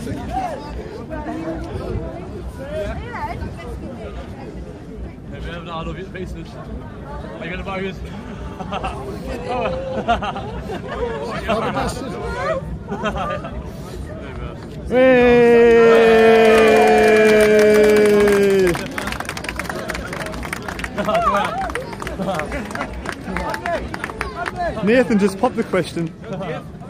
We hebben een aantal faces. Are you going to buy us? Nathan just popped the question.